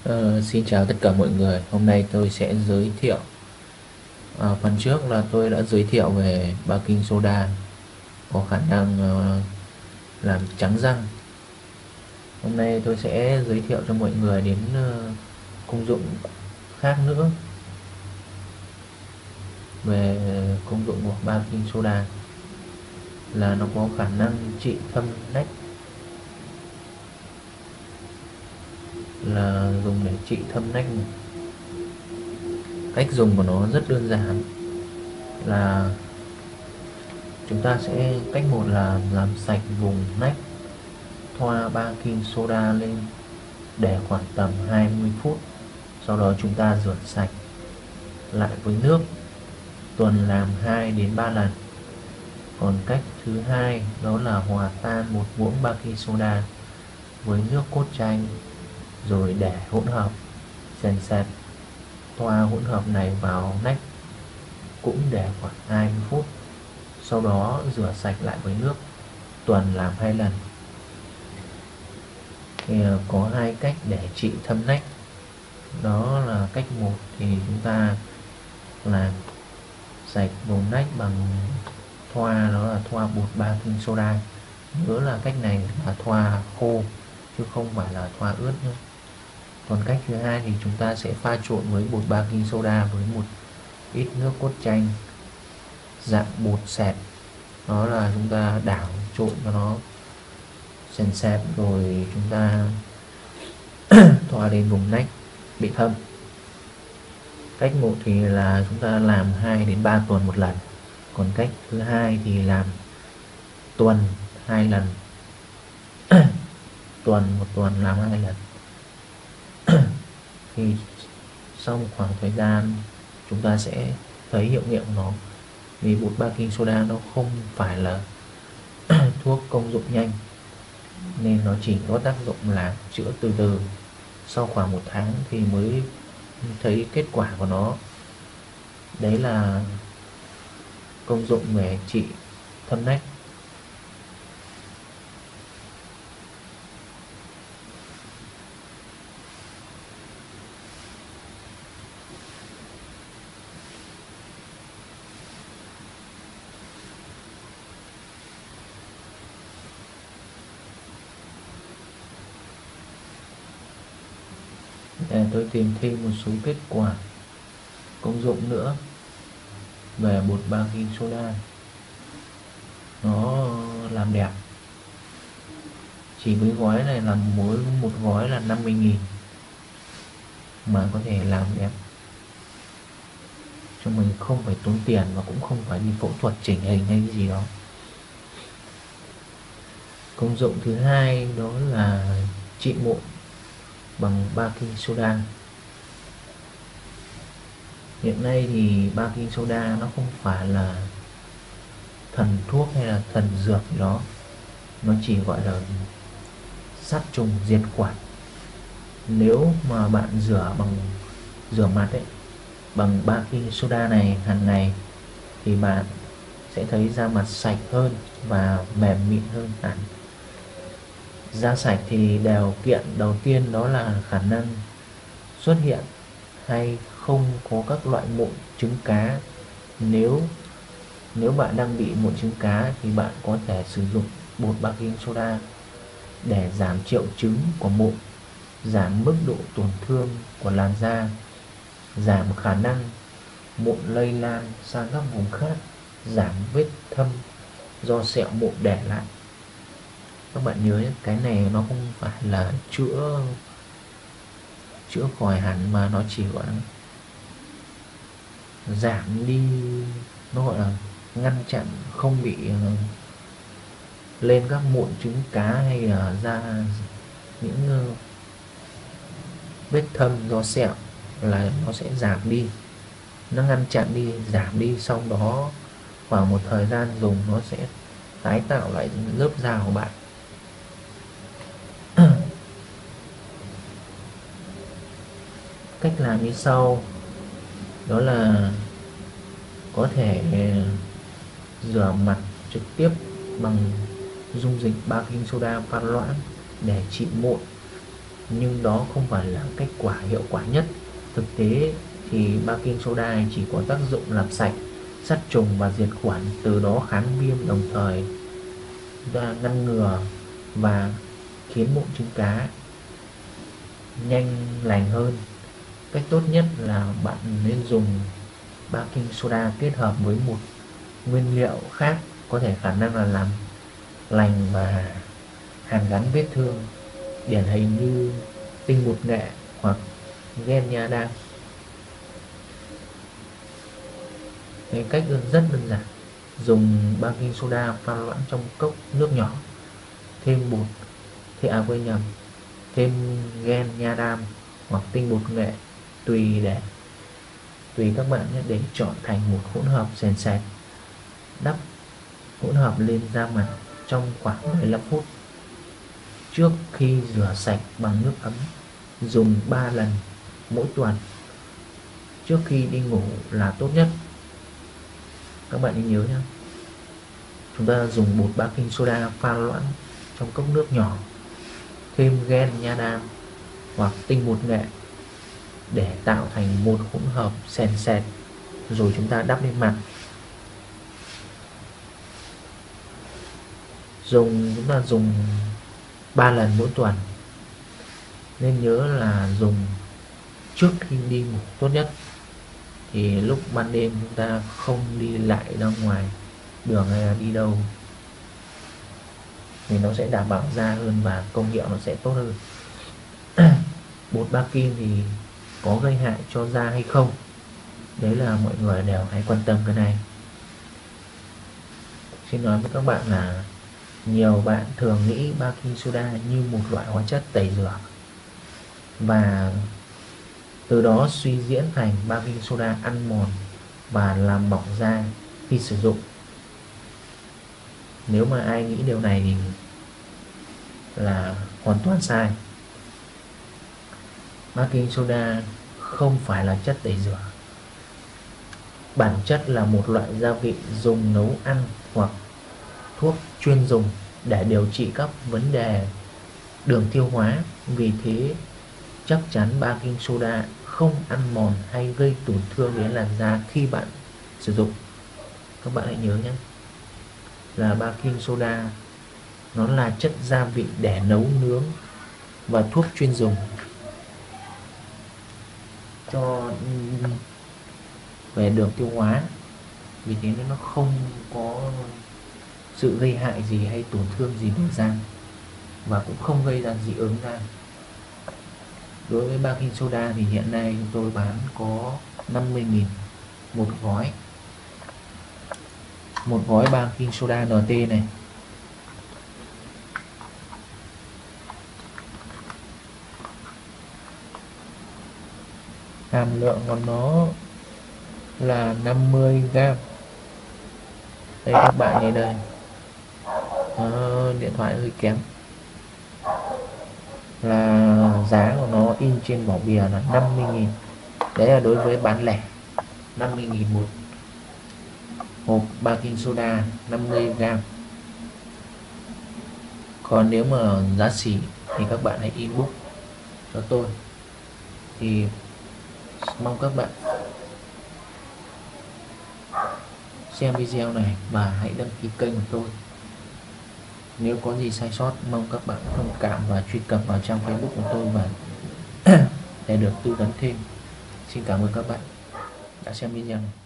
Xin chào tất cả mọi người. Hôm nay tôi sẽ giới thiệu. Phần trước là tôi đã giới thiệu về baking soda có khả năng làm trắng răng. Hôm nay tôi sẽ giới thiệu cho mọi người đến công dụng khác nữa về công dụng của baking soda, là nó có khả năng trị thâm nách, là dùng để trị thâm nách này. Cách dùng của nó rất đơn giản, là chúng ta sẽ cách một là làm sạch vùng nách, thoa baking soda lên để khoảng tầm 20 phút. Sau đó chúng ta rửa sạch lại với nước, tuần làm 2 đến 3 lần. Còn cách thứ hai đó là hòa tan một muỗng baking soda với nước cốt chanh rồi để hỗn hợp, sền sệt. Thoa hỗn hợp này vào nách cũng để khoảng 20 phút. Sau đó rửa sạch lại với nước, tuần làm 2 lần. Thì có hai cách để trị thâm nách. Đó là cách một thì chúng ta làm sạch vùng nách bằng thoa, đó là thoa bột baking soda. Nhớ là cách này là thoa khô chứ không phải là thoa ướt nữa. Còn cách thứ hai thì chúng ta sẽ pha trộn với bột baking soda với một ít nước cốt chanh dạng bột sệt. Đó là chúng ta đảo trộn cho nó sền sệt rồi chúng ta thoa lên vùng nách bị thâm. Cách một thì là chúng ta làm 2 đến 3 tuần một lần. Còn cách thứ hai thì làm tuần 2 lần. Một tuần làm 2 lần. Thì sau một khoảng thời gian chúng ta sẽ thấy hiệu nghiệm của nó. Vì bột baking soda nó không phải là thuốc công dụng nhanh, nên nó chỉ có tác dụng là chữa từ từ. Sau khoảng 1 tháng thì mới thấy kết quả của nó. Đấy là công dụng về trị thâm nách. Để tôi tìm thêm một số kết quả công dụng nữa về bột baking soda. Nó làm đẹp. Chỉ với gói này là mỗi một gói là 50.000 mà có thể làm đẹp cho mình, không phải tốn tiền và cũng không phải đi phẫu thuật chỉnh hình hay cái gì đó. Công dụng thứ hai đó là trị mụn bằng baking soda. Hiện nay thì baking soda nó không phải là thần thuốc hay là thần dược gì đó, nó chỉ gọi là sát trùng diệt khuẩn. Nếu mà bạn rửa mặt ấy bằng baking soda này hàng ngày thì bạn sẽ thấy da mặt sạch hơn và mềm mịn hơn hẳn. Da sạch thì điều kiện đầu tiên đó là khả năng xuất hiện hay không có các loại mụn trứng cá. Nếu bạn đang bị mụn trứng cá thì bạn có thể sử dụng bột baking soda để giảm triệu chứng của mụn, giảm mức độ tổn thương của làn da, giảm khả năng mụn lây lan sang các vùng khác, giảm vết thâm do sẹo mụn để lại. Các bạn nhớ nhé, cái này nó không phải là chữa khỏi hẳn, mà nó chỉ gọi là giảm đi, nó gọi là ngăn chặn không bị lên các mụn trứng cá hay là ra những vết thâm do sẹo, là nó sẽ giảm đi, nó ngăn chặn đi, giảm đi. Sau đó khoảng một thời gian dùng nó sẽ tái tạo lại lớp da của bạn. Cách làm như sau, đó là có thể rửa mặt trực tiếp bằng dung dịch baking soda pha loãng để trị mụn, nhưng đó không phải là kết quả hiệu quả nhất. Thực tế thì baking soda chỉ có tác dụng làm sạch, sát trùng và diệt khuẩn, từ đó kháng viêm, đồng thời ngăn ngừa và khiến mụn trứng cá nhanh lành hơn. Cách tốt nhất là bạn nên dùng baking soda kết hợp với một nguyên liệu khác có thể khả năng là làm lành và hàn gắn vết thương, điển hình như tinh bột nghệ hoặc gen nha đam. Cái cách rất đơn giản: dùng baking soda pha loãng trong cốc nước nhỏ, thêm bột thêm gen nha đam hoặc tinh bột nghệ tùy các bạn nhé, để chọn thành một hỗn hợp sền sệt. Đắp hỗn hợp lên da mặt trong khoảng 15 phút trước khi rửa sạch bằng nước ấm. Dùng 3 lần mỗi tuần, trước khi đi ngủ là tốt nhất. Các bạn nhớ nhé, chúng ta dùng bột baking soda pha loãng trong cốc nước nhỏ, thêm gen nha đam hoặc tinh bột nghệ để tạo thành một hỗn hợp sền sệt, rồi chúng ta đắp lên mặt. Chúng ta dùng 3 lần mỗi tuần, nên nhớ là dùng trước khi đi ngủ tốt nhất. Thì lúc ban đêm chúng ta không đi lại ra ngoài đường hay là đi đâu thì nó sẽ đảm bảo da hơn và công hiệu nó sẽ tốt hơn. Bột baking thì có gây hại cho da hay không? Đấy là mọi người đều hay quan tâm cái này. Xin nói với các bạn là nhiều bạn thường nghĩ baking soda như một loại hóa chất tẩy rửa, và từ đó suy diễn thành baking soda ăn mòn và làm bỏng da khi sử dụng. Nếu mà ai nghĩ điều này thì là hoàn toàn sai. Baking soda không phải là chất tẩy rửa. Bản chất là một loại gia vị dùng nấu ăn hoặc thuốc chuyên dùng để điều trị các vấn đề đường tiêu hóa. Vì thế chắc chắn baking soda không ăn mòn hay gây tổn thương đến làn da khi bạn sử dụng. Các bạn hãy nhớ nhé, là baking soda nó là chất gia vị để nấu nướng và thuốc chuyên dùng cho về đường tiêu hóa. Vì thế nên nó không có sự gây hại gì hay tổn thương gì đến da, và cũng không gây ra dị ứng da. Đối với baking soda thì hiện nay chúng tôi bán có 50.000 một gói. Một gói baking soda NT này. Hàm lượng của nó là 50g. Đây các bạn nhìn đây, điện thoại hơi kém, là giá của nó in trên vỏ bìa là 50.000. Đấy là đối với bán lẻ, 50.000 một hộp baking soda 50g. Còn nếu mà giá xỉ thì các bạn hãy inbox cho tôi. Thì mong các bạn xem video này và hãy đăng ký kênh của tôi. Nếu có gì sai sót, mong các bạn thông cảm và truy cập vào trang Facebook của tôi và để được tư vấn thêm. Xin cảm ơn các bạn đã xem video này.